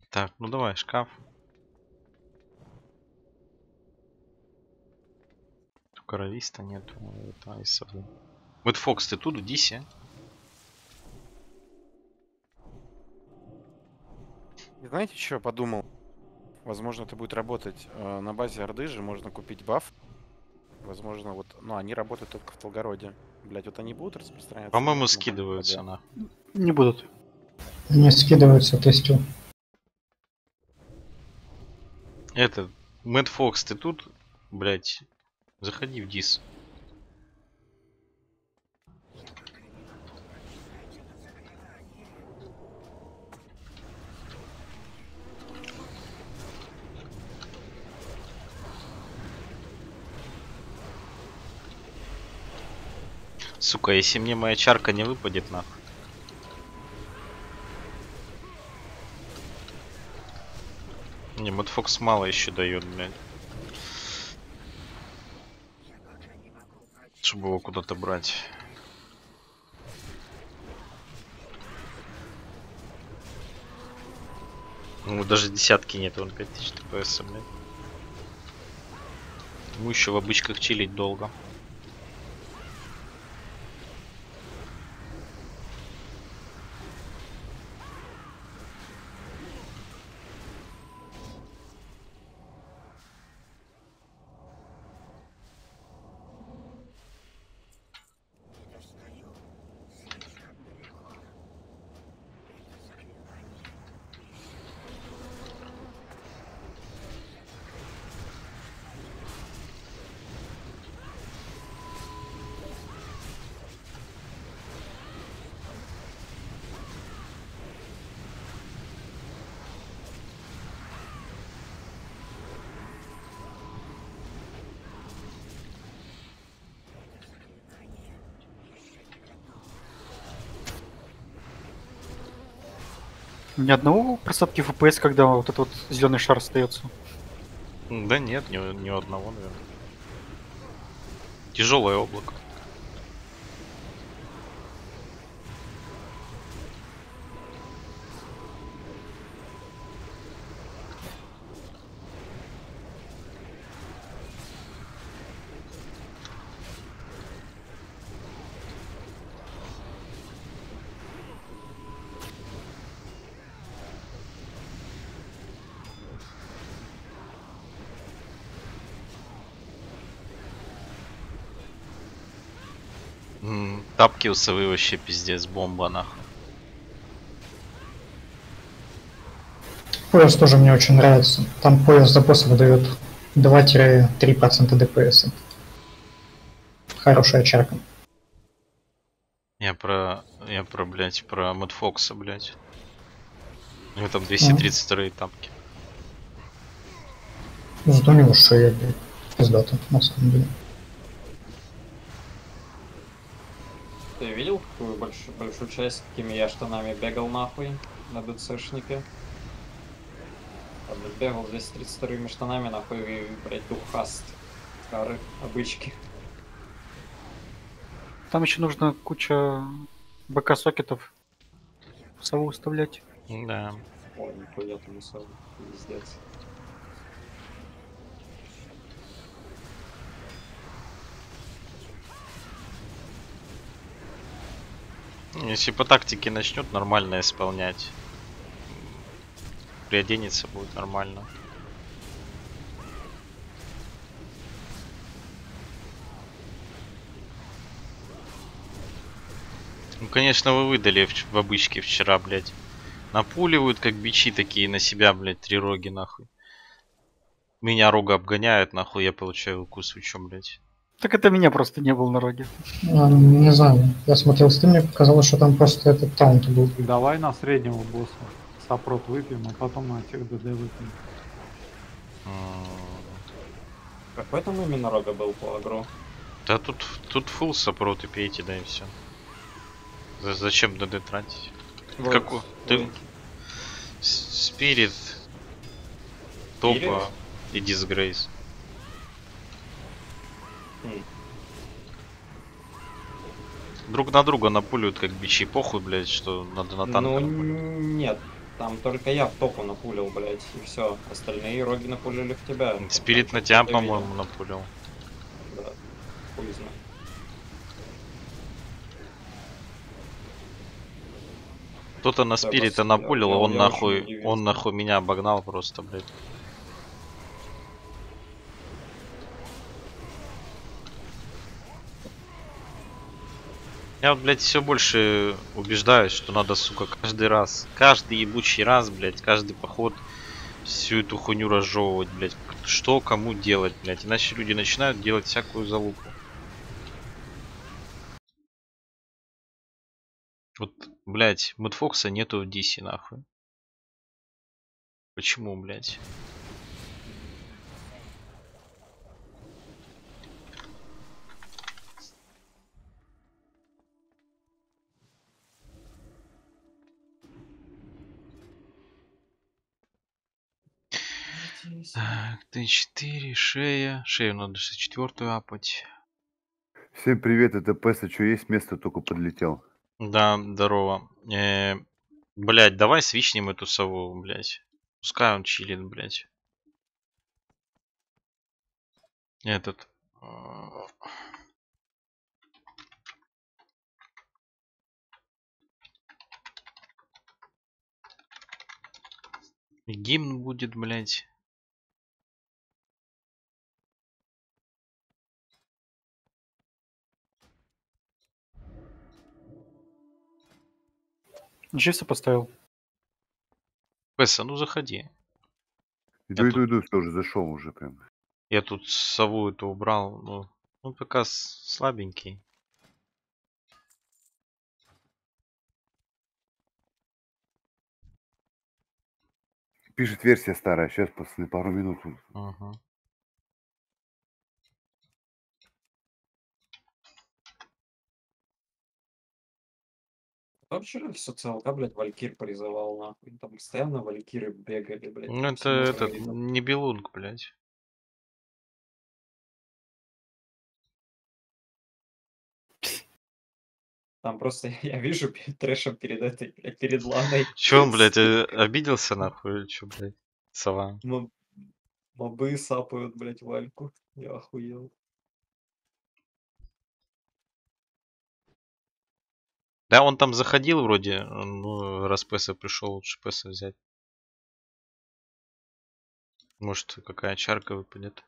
Так, ну давай, шкаф. Корориста нет. Это Айса. Вот Фокс, ты тут в Дисе? И знаете, что я подумал? Возможно, это будет работать. На базе Орды же можно купить баф. Возможно, вот, ну, они работают только в Толгороде. Блять, вот они будут распространяться? По-моему, Нет, ну, скидываются ага. на. Не будут. Не скидываются, тестю. Этот, Мэтт Фокс, ты тут? Блять, заходи в Дис. Сука, если мне моя чарка не выпадет, нахуй. Не, Мэтт Фокс мало еще дает, блядь. Чтобы его куда-то брать. Ну, даже десятки нет, он 5000 ТПС, блядь. Ему еще в обычках чилить долго. Ни одного просадки FPS, когда вот этот вот зеленый шар остается. Да нет, ни одного, наверное. Тяжелое облако. Тапки у совы вообще пиздец, бомба нахуй. Пояс тоже мне очень нравится. Там пояс за босса выдает 2-3% ДПС. Хорошая чарка. Я про, блять, про Мэтт Фокса, блять. У него там 232 тапки. Зато у него шея, блядь, пиздата, на самом деле. Ты видел, какую большую часть, какими я штанами бегал нахуй на ДЦшнике? Бегал здесь с 32 штанами нахуй и, блять, духаст. Стары обычки. Там еще нужно куча БК-сокетов в сову вставлять. Да. Ой, нихуя там усал. Пиздец. Если по тактике начнет нормально исполнять, приоденется будет нормально. Ну, конечно, вы выдали в обычке вчера, блядь. Напуливают, как бичи такие на себя, блядь, 3 роги, нахуй. Меня рога обгоняют, нахуй, я получаю укус, вы чё, блядь? Так это меня просто не было на роге. Не знаю, я смотрел стрим, мне показалось, что там просто этот таунт был. Давай на среднего босса сопрот выпьем, а потом на тех ДД выпьем. Какой там именно рога был по агру? Да тут фулл сопроты пейте, да и все. Зачем ДД тратить? Вот, Какой? Ты ой. Спирит, Топа и Дисгрейс. Друг на друга напулют как бичи, похуй, блядь, что надо на танк. Ну, нет. Там только я в топу напулил, блядь, и все. Остальные роги напулили в тебя. Спирит на Там тебя, что-то видел. по-моему, напулил. Да, хуй знает. Кто-то на Да, спирита я- напулил, я- он я нахуй, очень удивился. он нахуй меня обогнал просто, блядь. Я вот, блядь, все больше убеждаюсь, что надо, сука, каждый ебучий раз, блядь, каждый поход всю эту хуйню разжевывать, блядь. Что кому делать, блядь. Иначе люди начинают делать всякую залупу. Вот, блядь, Мэтфокса нету в DC, нахуй. Почему, блядь? Так, Т4, шея. Шею надо 64-ю апать. Всем привет, это Песа, что есть место, только подлетел. Да, здорово. Блядь, давай свичнем эту сову, блядь. Пускай он чилит, блядь. Этот. Гимн будет, блядь. Дживса поставил. Песса, ну заходи. Иду, Я иду, иду, все, уже зашел уже прям. Я тут сову эту убрал. Ну пока слабенький. Пишет версия старая, сейчас, пацаны, пару минут. Ага. Кто вчера все ЦЛК, блядь, Валькир призывал, нахуй. Там постоянно Валькиры бегали, блядь. Ну это Всему этот, видно. не Белунг, блядь. Там просто я вижу перед трэшем перед этой, блядь, перед Ланой. Че он, блядь, обиделся нахуй или че, блядь? Сова. Мобы сапают, блядь, Вальку. Я охуел. Да, он там заходил вроде, ну, раз Песса пришел, лучше Песса взять. Может, какая чарка выпадет.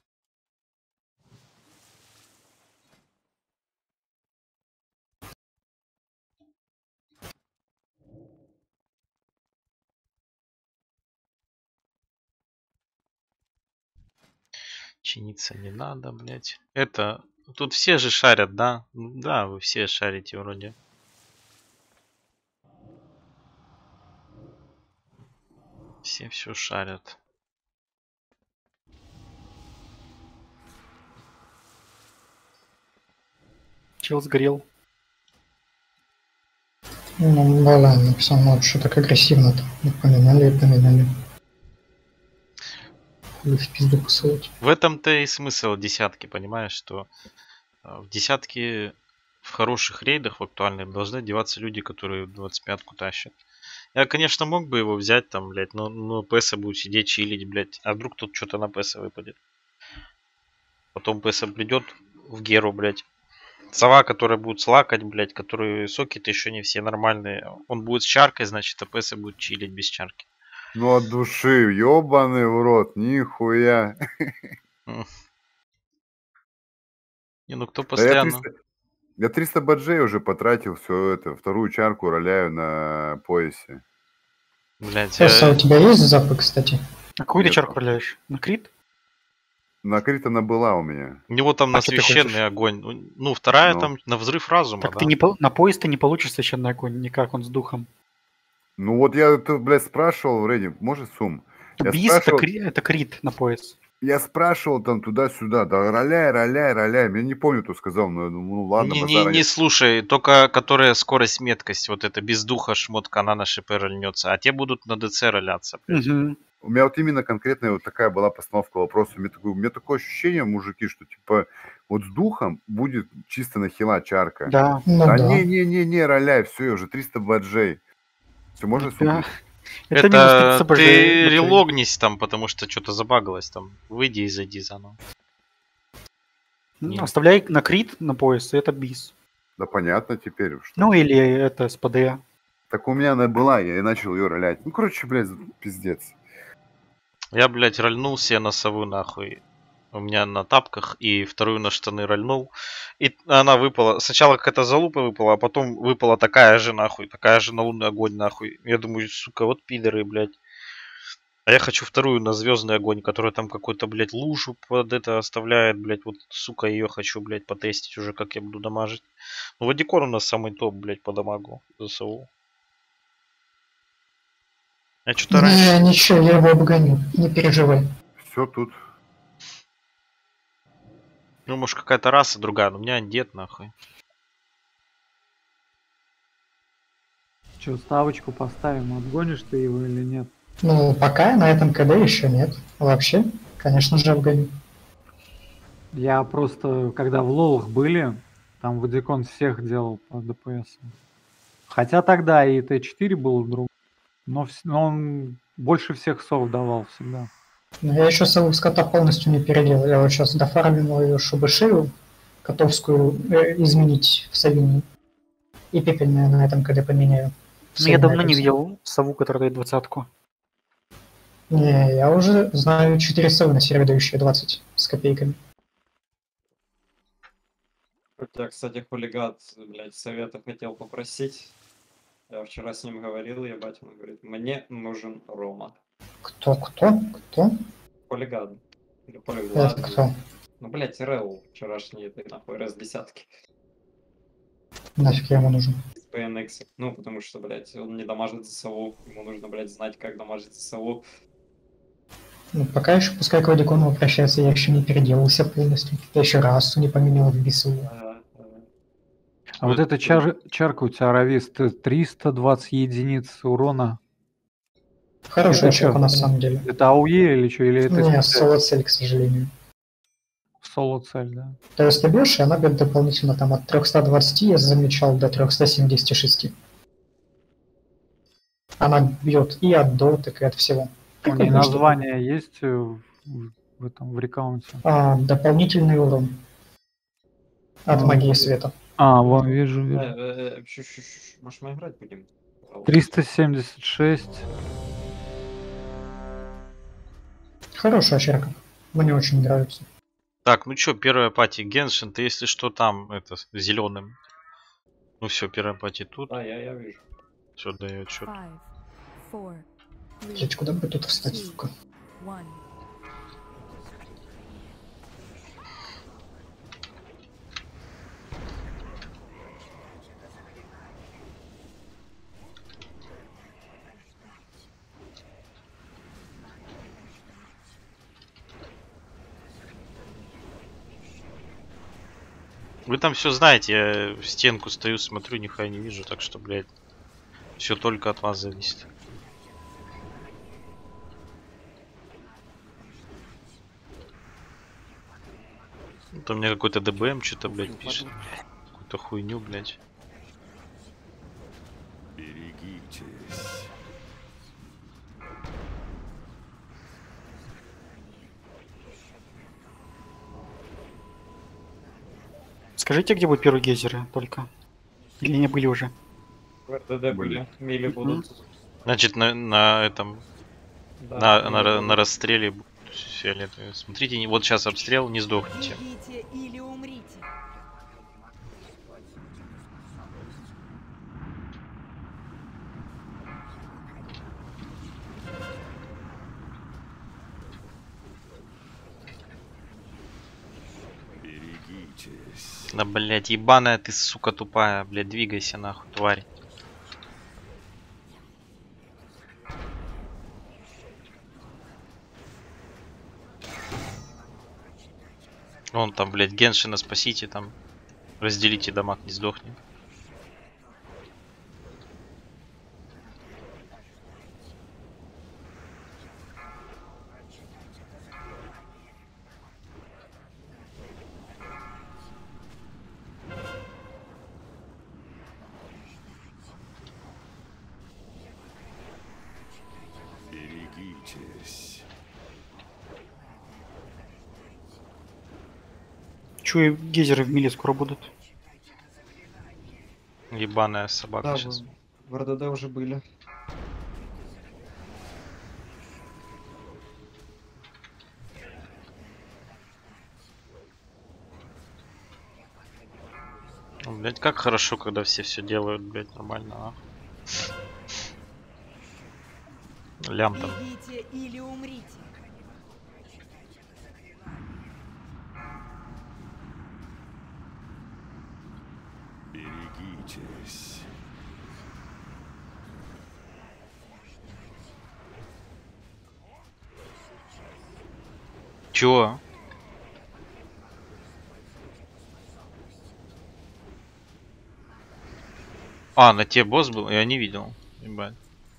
Чиниться не надо, блядь. Это, тут все же шарят, да? Ну да, вы все шарите вроде. Все шарят. Чел сгорел. Ну, да, написал, ну, что так агрессивно-то. Не поменяли и поменяли. Хули в пизду посылать. В этом-то и смысл десятки, понимаешь, что в десятки в хороших рейдах, в актуальных, должны деваться люди, которые 25-ку тащат. Я, конечно, мог бы его взять там, блядь, но Песса будет сидеть, чилить, блядь. А вдруг тут что-то на Песса выпадет? Потом Песса придет в Геру, блядь. Сова, которая будет слакать, блядь, которые соки-то еще не все нормальные. Он будет с чаркой, значит, а Песса будет чилить без чарки. Ну от души, ёбаный в рот, нихуя. Не, ну кто Да постоянно... я 300 баджей уже потратил, все это, вторую чарку роляю на поясе. Блядь, Песса, у тебя есть запы, кстати? А какую ты Нет. чарку роляешь? На крит? На крит она была у меня. у него там на Паки ты священный хочешь? огонь. Ну, вторая Ну. там на взрыв разума, Так да? ты не на поезд ты не получишь священный огонь, никак, он с духом. Ну вот я, блядь, спрашивал в Reddit, может сум? Я Бис это, спрашивал, это крит на пояс. я спрашивал там туда-сюда, да роляй. Я не помню, кто сказал, но я думаю, ну ладно, базара Не нет. слушай, только которая скорость, меткость, вот это без духа шмотка, она на ШП рольнется, а те будут на ДЦ роляться. блядь. Мгм. У меня вот именно конкретная вот такая была постановка вопроса. У меня такое ощущение, мужики, что типа вот с духом будет чисто на хила чарка. Да. Ну Да да. не, роляй, все, уже 300 баджей. Все, можно Да. Это минус 30 АПЖ. ты релогнись там, потому что что-то забагалось там. Выйди и зайди заново. Нет. Оставляй на крит на пояс, и это бис. Да понятно теперь. Что... Ну или это с ПД. Так у меня она была, я и начал ее ролять. Ну, короче, блядь, пиздец. Я, блядь, рольнул себе на сову нахуй. У меня на тапках, и вторую на штаны рольнул. И она выпала. Сначала какая-то залупа выпала, а потом выпала такая же нахуй. Такая же на лунный огонь нахуй. Я думаю, сука, вот пидоры, блядь. А я хочу вторую на звездный огонь, которая там какой-то, блядь, лужу под это оставляет, блядь. Вот, сука, ее хочу, блядь, потестить уже, как я буду дамажить. Ну, Вадикор у нас самый топ, блядь, по дамагу за сову. Я что-то раньше... Не, ничего, я его обгоню, не переживай. Все тут. Ну, может, какая-то раса другая, но у меня дед, нахуй. Че, ставочку поставим, отгонишь ты его или нет? Ну, пока на этом КД еще нет. Вообще, конечно же, обгоню. Я просто, когда в лолах были, там Вадикон всех делал по ДПС. Хотя тогда и Т4 был друг, но он больше всех сов давал всегда. Но я еще сову скота полностью не переделал. Я вот сейчас дофармил ее, чтобы шею котовскую изменить в совине. И пепельную на этом КД поменяю. Ну, я давно не видел сову, которая дает 20-ку. Не, я уже знаю 4 совы на сервере, дающие 20 с копейками. Хотя, кстати, хулигат, блядь, совета хотел попросить. Я вчера с ним говорил, ебать, он говорит, мне нужен Рома. Кто? Хулигат. Или Это полиглад. кто? Ну, блядь, РЛ вчерашний, это нахуй, раз десятки. Нафиг я ему нужен? С PNX. Ну, потому что, блядь, он не дамажит за сову. Ему нужно, блядь, знать, как дамажить за сову. Ну, пока еще пускай к Вадикону обращается, я еще не переделался полностью. Я еще раз не поменял в бису. А вот эта чарка у тебя, Равис, 320 единиц урона. Хорошая Это чё? чарка на самом деле. Это АУЕ или что? Или это Не, соло-цель, к сожалению. соло-цель, да? То есть ты бьешь, и она бьет дополнительно там от 320, я замечал, до 376. Она бьет и от доток, и от всего. У нее название есть в этом, в рекаунте? Дополнительный урон. От магии света. А, вон, вижу. Может, мы играть будем? 376. Хорошая чарка. Мне очень нравится. Так, ну чё, первая пати Геншин, ты если что там, это, зеленым. Ну все, первая пати тут. Да, я вижу. Все дает счет. Блять, куда бы тут встать, сука? Вы там все знаете, я в стенку стою, смотрю, нихуя не вижу, так что, блядь, все только от вас зависит. Это у меня какой-то ДБМ что-то, блядь, пишет. Какую-то хуйню, блядь. Скажите, где будут первые гейзеры только? Или не были уже? В РДД были. Мили будут. Значит, на этом, Да, на расстреле фиолетовые. Смотрите, вот сейчас обстрел, не сдохните. Идите или умрите. Да, блядь, ебаная ты, сука, тупая. Блядь, двигайся нахуй, тварь. Вон там, блядь, Геншина спасите там. Разделите дамаг, не сдохнет. Чую, гейзеры в миле скоро будут. Ебаная собака Да, сейчас. в РДД уже были. Блять, как хорошо, когда все делают, блять, нормально, а? Лям там. Бегите или умрите. Чё? А, на те босс был? Я не видел. Ебать.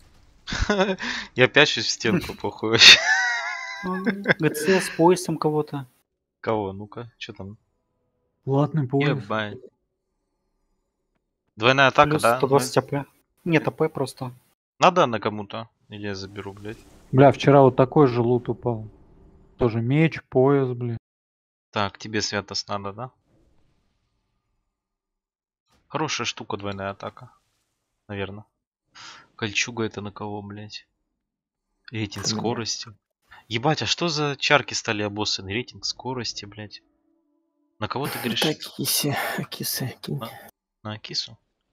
Я пячусь в стенку, похуй вообще. ГЦ с поясом кого-то. Кого? Ну-ка, что там? Платный пояс. Ебать. Двойная атака, Плюс да? 120 АП. Нет, АП просто. Надо на кому-то? Или я заберу, блядь? Бля, вчера вот такой же лут упал. Тоже меч, пояс, бля. Так, тебе Святос надо, да? Хорошая штука двойная атака. Наверное. Кольчуга это на кого, блядь? Рейтинг Фу, скорости. Ебать, а что за чарки стали обоссаны? Рейтинг скорости, блядь. На кого ты говоришь? Кисы, кинь. На Акису?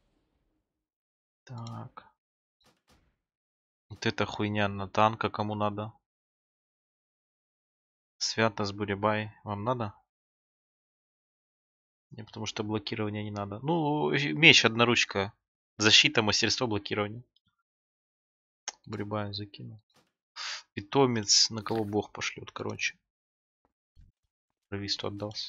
Так. Вот эта хуйня на танка кому надо? Святос, Бурябай. Вам надо? Не, потому что блокирование не надо. Ну, меч, одноручка. Защита, мастерство, блокирование. Бурябай закинул. Питомец, на кого бог пошлет, короче. Прависту отдался.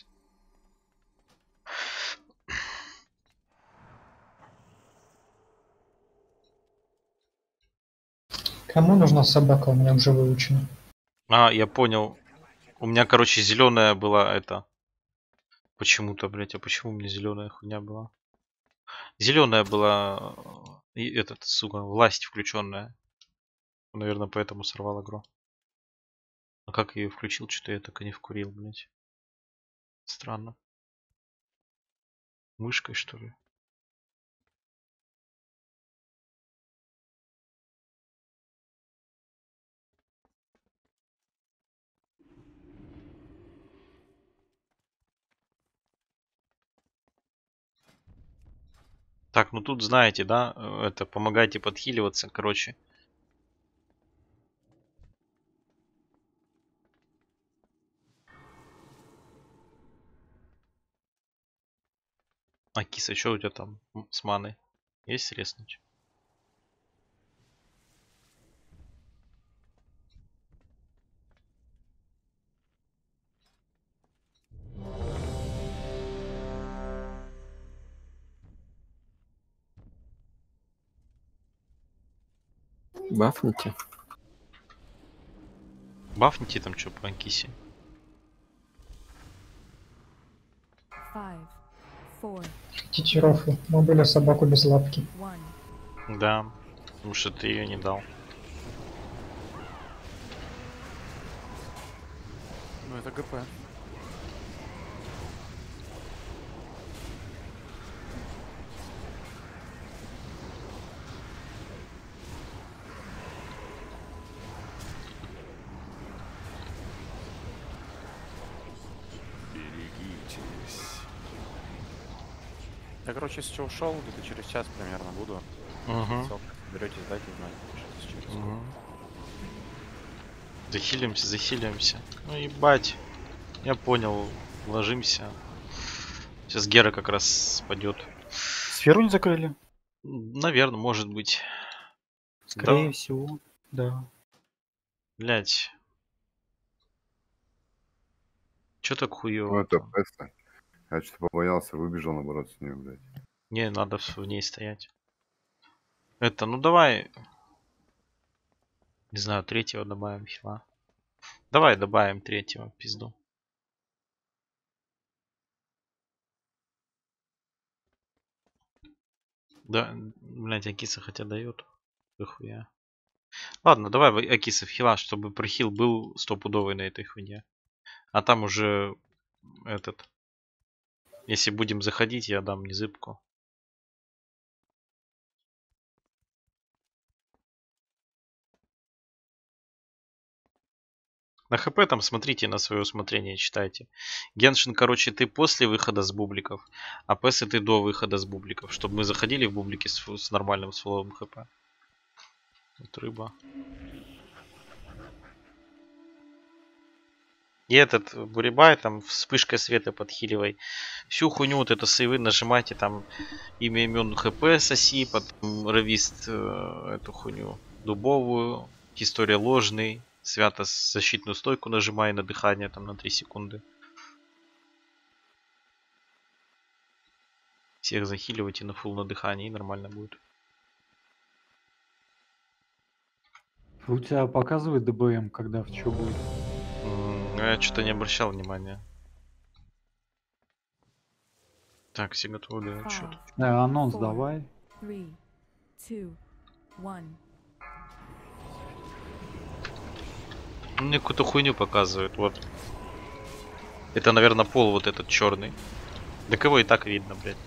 Кому нужна собака? У меня уже выучена. А, я понял. У меня, короче, зеленая была это. Почему-то, блять, а почему у меня зеленая хуйня была? Зеленая была и этот, сука, власть включенная. Наверное, поэтому сорвал игру. А как я ее включил, что-то я так и не вкурил, блять. Странно. Мышкой, что ли? Так, ну тут знаете, да, это помогайте подхиливаться, короче. А киса, что у тебя там с маной? Есть резнуть? Бафните. Бафните там что по анкисе? 5, 4, Хотите рофу? Мы были собаку без лапки. 1. Да, потому что ты ее не дал. Ну это ГП. Я, короче, если что, ушел, где-то через час примерно буду. Угу. Берете, сдайте, знаю. Через. Угу. Захилимся, захилимся. Ну ебать. Я понял. Ложимся. Сейчас Гера как раз спадет. Сферу не закрыли? Наверное, может быть. Скорее Да. всего, да. Блять. Чё так Ну, хуёво? это Песта. Я что-то побоялся, выбежал наоборот с нее, блядь. Не, надо в ней стоять. Это, ну давай. Не знаю, третьего добавим хила. Давай добавим третьего, пизду. Да, блять, Акиса хотя дает. Хуя. Ладно, давай Акисов хила, чтобы прохил был стопудовый на этой хуйне. А там уже этот... Если будем заходить, я дам незыбку. На ХП там смотрите на свое усмотрение, читайте. Геншин, короче, ты после выхода с бубликов, а ПС ты до выхода с бубликов, чтобы мы заходили в бублики с нормальным словом ХП. Вот рыба. И этот Бурибай там вспышкой света подхиливай. Всю хуйню вот это сейвы нажимайте, там имя имен ХП соси, потом ревист эту хуйню дубовую, история ложный, свято защитную стойку нажимай на дыхание там на 3 секунды. Всех захиливайте на фул на дыхание и нормально будет. У тебя показывает ДБМ, когда в чё будет? Я что-то не обращал внимания. Так, все готовы, да, что-то. Анонс давай. 3, 2, 1. Мне какую-то хуйню показывают, вот. Это, наверное, пол вот этот черный. Да кого и так видно, блядь.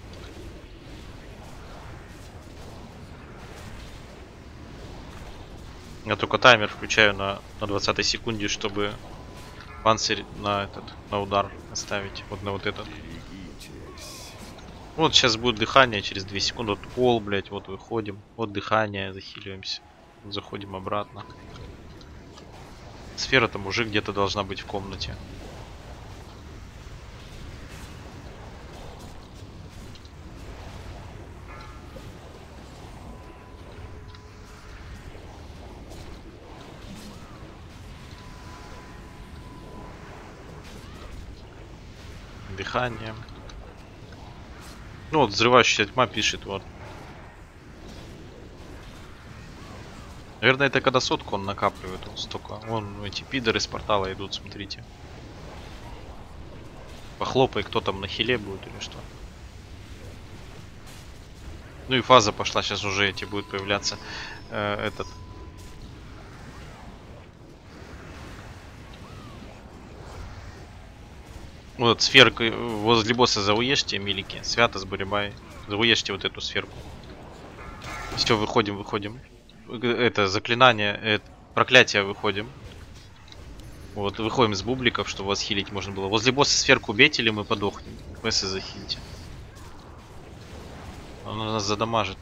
Я только таймер включаю на 20 секунде, чтобы панцирь на этот, на удар оставить. Вот на вот этот. Вот сейчас будет дыхание через 2 секунды. Вот пол, блядь, вот выходим. Вот дыхание, захиливаемся. Заходим обратно. Сфера там уже где-то должна быть в комнате. Дыхание. Ну вот взрывающаяся тьма пишет, вот. Наверное, это когда сотку он накапливает, вот столько. Вон эти пидоры с портала идут, смотрите. Похлопай, кто там на хиле будет или что. Ну и фаза пошла, сейчас уже эти будут появляться. Этот. Вот сферка возле босса зауешьте, милики. Свято с Бурибай. Зауешьте вот эту сферку. Все, выходим, выходим. Это заклинание, проклятие выходим. Вот, выходим с бубликов, чтобы вас хилить можно было. Возле босса сферку убейте, или мы подохнем. Мессы захилите. Он нас задамажит.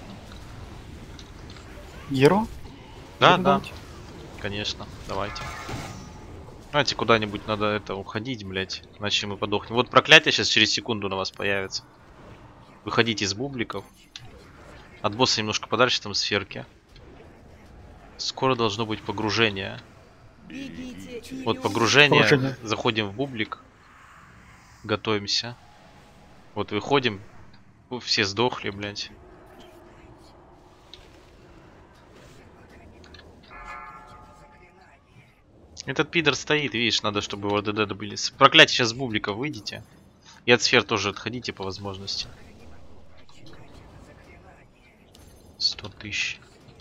Геро? Да, Будем да. давать? Конечно, давайте. Давайте куда-нибудь надо это уходить, блять. Иначе мы подохнем. Вот проклятие сейчас через секунду на вас появится. Выходите из бубликов. От босса немножко подальше, там сферки. Скоро должно быть погружение. Вот погружение. Заходим в бублик. Готовимся. Вот выходим. Все сдохли, блядь. Этот пидор стоит, видишь, надо, чтобы его РДД добыли. С проклятия сейчас с бублика выйдите. И от сфер тоже отходите по возможности. 100 тысяч.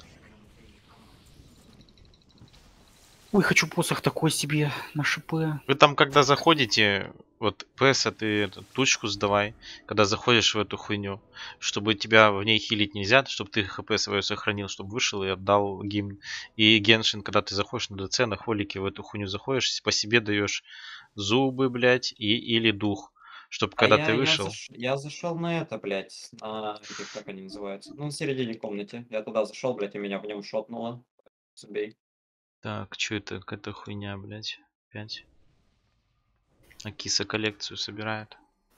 Ой, хочу посох такой себе на ШП. Вы там, когда заходите, вот ПС, ты эту тучку сдавай, когда заходишь в эту хуйню, чтобы тебя в ней хилить нельзя, чтобы ты ХП свое сохранил, чтобы вышел и отдал гимн. И Геншин, когда ты заходишь на ДЦ, на холике в эту хуйню заходишь, по себе даешь зубы, блять, или дух. Чтобы когда ты вышел... Я зашел на это, блядь, на этих, как они называются, ну, в середине комнате. Я туда зашел, блядь, и меня в нем шотнуло. Забей. Так, что это? Какая-то хуйня, блядь. Опять. Акиса коллекцию собирает.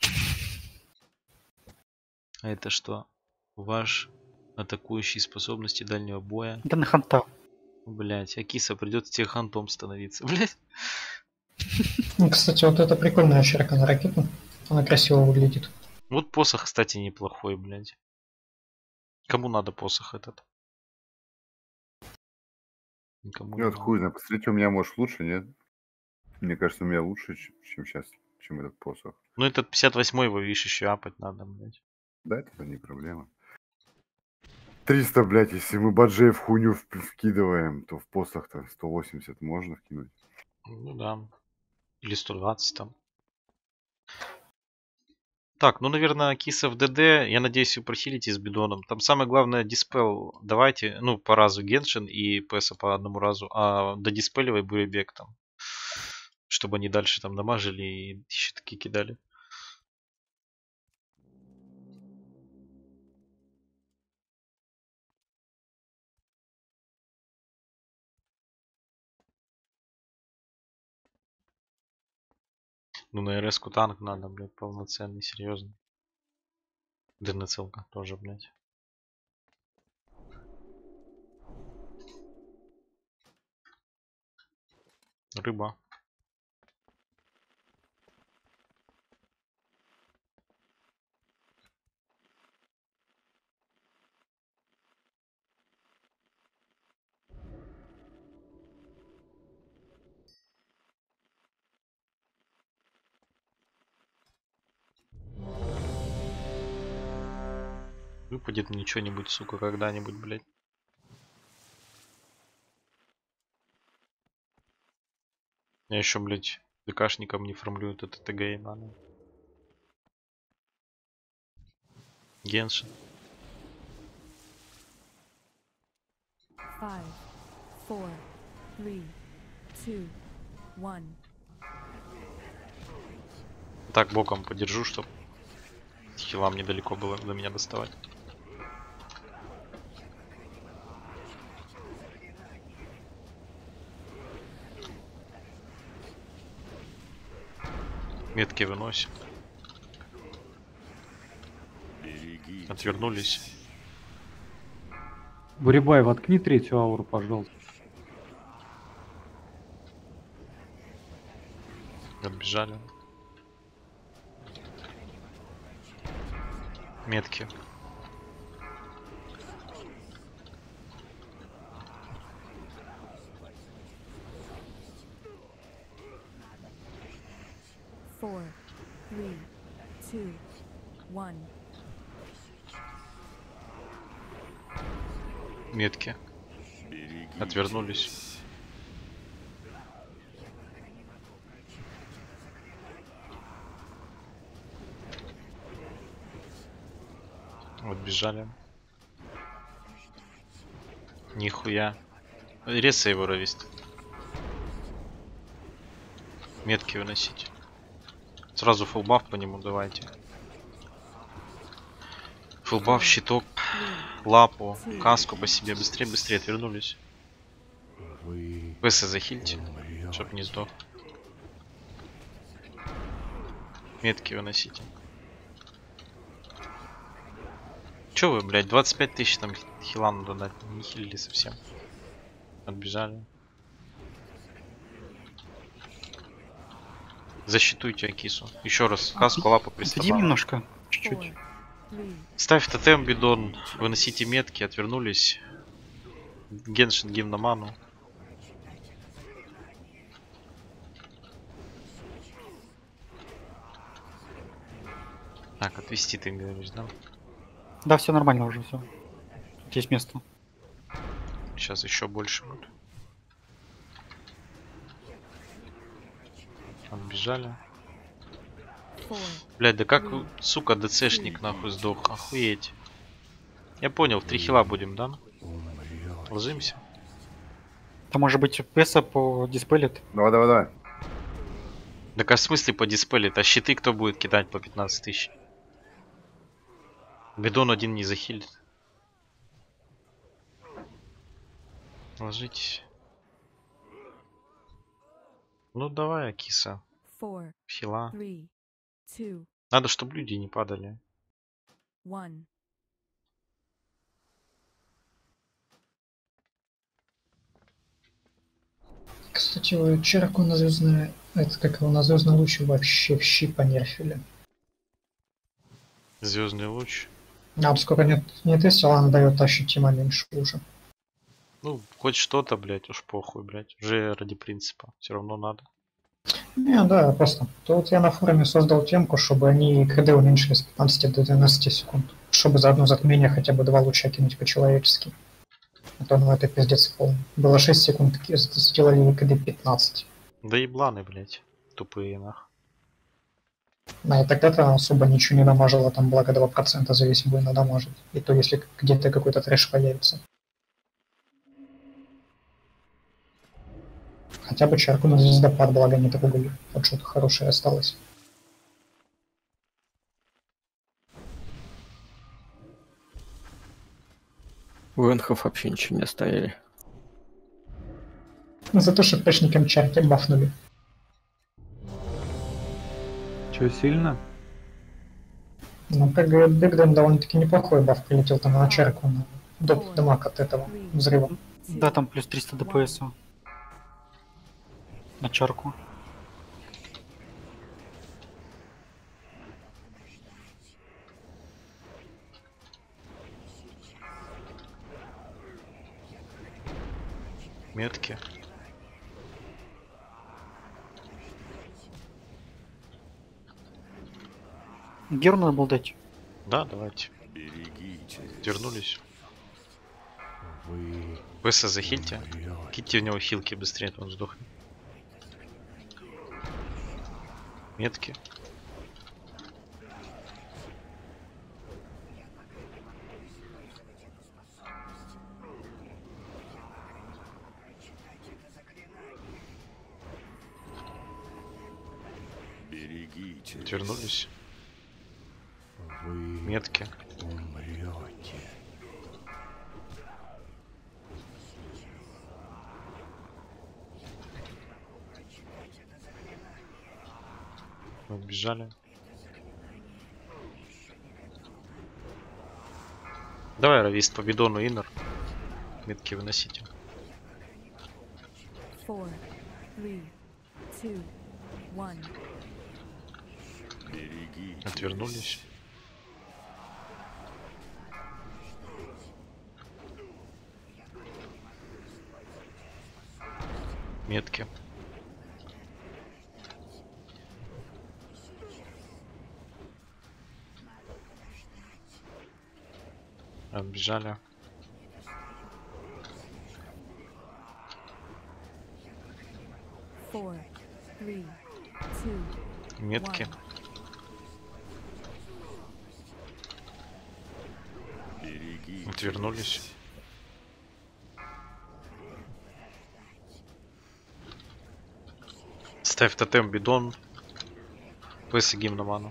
А это что? Ваш атакующий способности дальнего боя. Да на ханта. Блять, Акиса придется тебе хантом становиться. Блять. Ну, кстати, вот это прикольная ширка на ракету. Она красиво выглядит. Вот посох, кстати, неплохой, блядь. Кому надо посох этот? Никому не Вот надо. хуй знает. Посмотрите, у меня, может, лучше, нет? Мне кажется, у меня лучше, чем сейчас, чем этот посох. Ну этот 58-й его, видишь, еще апать надо, блядь. Да, это не проблема. 300, блядь, если мы баджей в хуйню вкидываем, то в посох-то 180 можно вкинуть. Ну да. Или 120 там. Так, ну, наверное, киса в ДД. Я надеюсь, вы прохилите с бидоном. Там самое главное диспел давайте. Ну, по разу Геншин и ПСа по одному разу. А додиспеливай буребек там. Чтобы они дальше там дамажили и щитки кидали. Ну, на РС-ку танк надо, блядь, полноценный, серьезный. ДНЦЛка тоже, блядь. Рыба. Выпадет мне что-нибудь, сука, когда-нибудь, блядь. Я еще, блядь, ДКшникам не формлю это ТТГ и надо. Геншин. 5, 4, 3, 2, 1. Так, боком подержу, чтоб хилам недалеко было до меня доставать. Метки выносим. Отвернулись. Бурибай, воткни третью ауру, пожалуйста. Отбежали. Метки. Four, 3, 2, 1. Метки. Отвернулись. Отбежали. Нихуя. Реса его ровест. Метки выносить. Сразу фулбаф по нему давайте. Фулбаф, щиток, лапу, каску по себе. Быстрее, быстрее отвернулись. ПС захильте, чтоб не сдох. Метки выносите. Че вы, блядь, 25 тысяч там хила надо дать. Не хилили совсем. Отбежали. Защитуйте Акису. Еще раз. Каску, лапу Отойди приступаем. немножко, чуть-чуть. 4, 3, Ставь тотем, бидон. Выносите метки, отвернулись. Геншин, гимноману. Так, отвести ты говоришь, да? Да, все нормально уже, все. Тут есть место. Сейчас еще больше будет. Отбежали. 4, Блядь, да как, сука, ДЦшник нахуй сдох. Охуеть. Я понял, в 3 хила будем, да? Ложимся. Там может быть песа по диспелит. Давай, давай, давай. Так а в смысле по диспелит? А щиты кто будет кидать по 15 тысяч? Бидон один не захилит. Ложитесь. Ну давай, Акиса. 4, Хила. 3, 2, Надо, чтобы люди не падали. 1. Кстати, вот Черку на звездное, это как его на звездном луче вообще в щи понерфили. Звездный луч. А сколько не тестил, она дает ощутимо меньше уже. Ну, хоть что-то, блядь, уж похуй, блядь. Уже ради принципа. Все равно надо. Не, да, просто. Тут я на форуме создал темку, чтобы они КД уменьшили с 15 до 12 секунд. Чтобы за одно затмение хотя бы 2 луча кинуть по-человечески. А то, ну, это пиздец полный. Было 6 секунд, сделали КД 15. Да ебланы, блядь. Тупые нах. Да, и тогда-то особо ничего не дамажило, там благо 2% за весь бой надамажить. И то, если где-то какой-то трэш появится. Хотя бы чарку на звездопад, благо не трогали. Вот что-то хорошее осталось. У энхов вообще ничего не оставили. За то, что пэшникам чарки бафнули. Че, сильно? Ну, как говорят, Бигден довольно-таки неплохой баф прилетел там на чарку, на доп дамаг от этого взрыва. Да, там плюс 300 ДПС. На чарку. Метки. Геру надо было дать. Да, давайте. Вернулись. Бесса захильте. Кидьте в него хилки быстрее, он сдохнет. Метки. Отвернулись. Метки. Убежали. Давай, равист, по бидону иннер. Метки выносите. 4, 3, 2, 1. Отвернулись. Метки. Отбежали. Four, three, two, Метки. one. Отвернулись. Ставь тотем бидон. ПС гимн ману.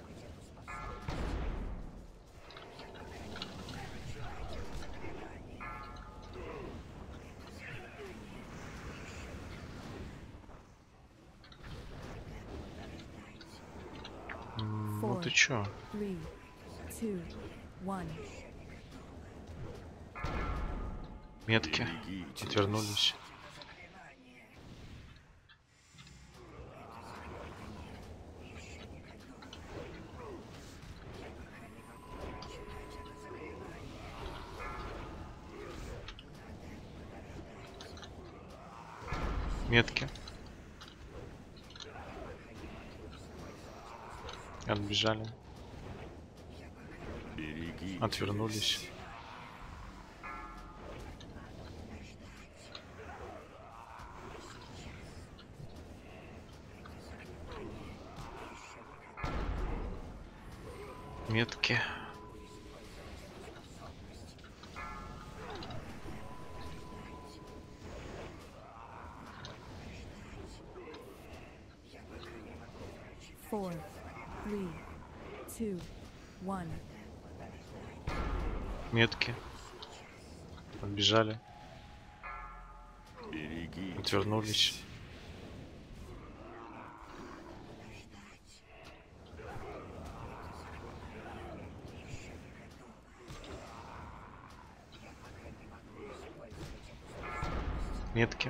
Ну ты чё? 3, 2, 1. Метки. Отвернулись. Метки. Отбежали. Отвернулись. Метки. Four, three, two, one. Метки. Отбежали. Отвернулись. Метки.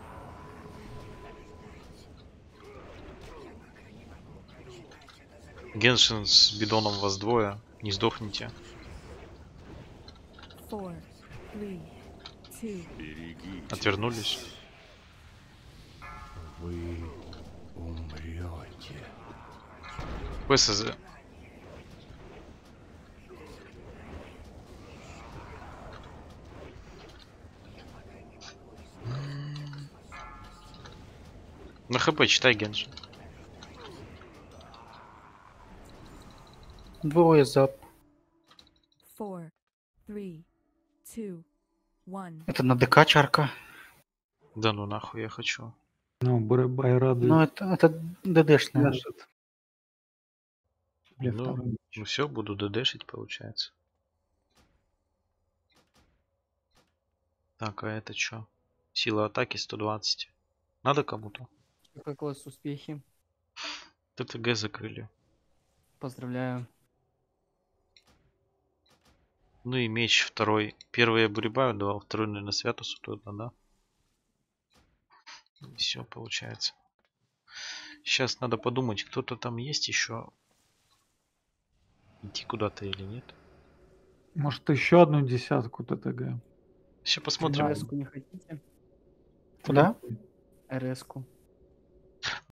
Геншин с бидоном вас двое. Не сдохните. 4, 3, 2. Отвернулись. Вы умрете. ПСЗ. На ХП читай, Генджи. Двое зап. 4, 3, 2, 1. Это на ДК чарка. Да ну нахуй я хочу. Ну, Байрады Ну, это ДДшная. пляшет. Или Ну, второй. ну все, буду ДДшить, получается. Так, а это что? Сила атаки 120. Надо кому-то? Как у вас успехи? ТТГ закрыли. Поздравляю. Ну и меч второй. Первый я Бурибаю давал, второй, наверное, Святусу туда, да? И все получается. Сейчас надо подумать, кто-то там есть еще. Идти куда-то или нет. Может, еще одну десятку ТТГ. Сейчас посмотрим. РС-ку не хотите? Куда? РС-ку.